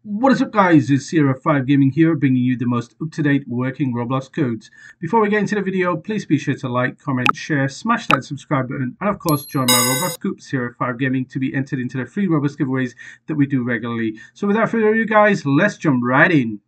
What is up, guys? It's Sierra 5 Gaming here, bringing you the most up-to-date working Roblox codes. Before we get into the video, please be sure to like, comment, share, smash that subscribe button, and of course join my Roblox group, Sierra 5 Gaming, to be entered into the free Roblox giveaways that we do regularly. So without further ado, guys, let's jump right in.